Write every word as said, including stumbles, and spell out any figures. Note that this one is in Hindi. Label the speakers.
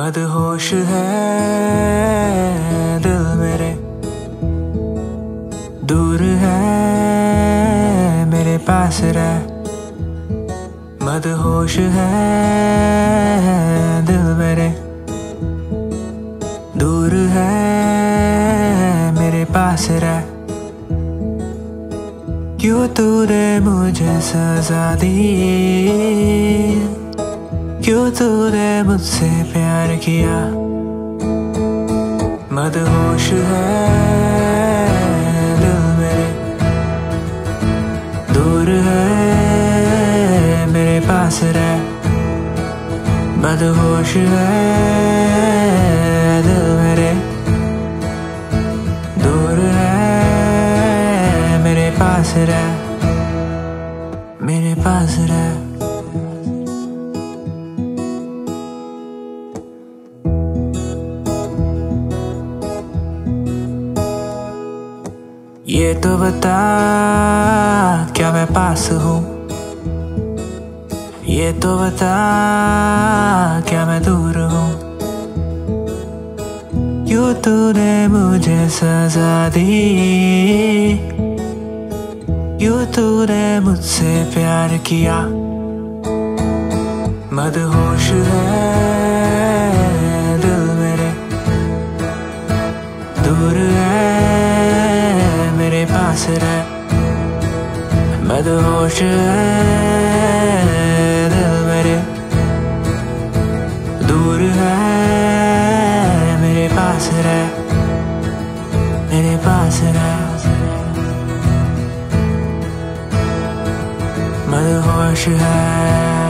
Speaker 1: मदहोश है दिल मेरे, दूर है मेरे पास रह। मदहोश है दिल मेरे, दूर है मेरे पास रह। क्यों तूने मुझे सजा दी, क्यों तूने मुझसे प्यार किया। मदहोश है दिल मेरे, दूर है मेरे पास रह। मदहोश है दिल मेरे, दूर है मेरे पास रह, मेरे पास रह। ये तो बता क्या मैं पास हूँ, ये तो बता क्या मैं दूर हूँ। क्यों तूने मुझे सजा दी, क्यों तूने मुझसे प्यार किया। मदहोश है दिल मेरे, दूर है मेरे पास रह। मदहोश है दिल मेरे, दूर है मेरे पास रह, मेरे पास रह। मदहोश है।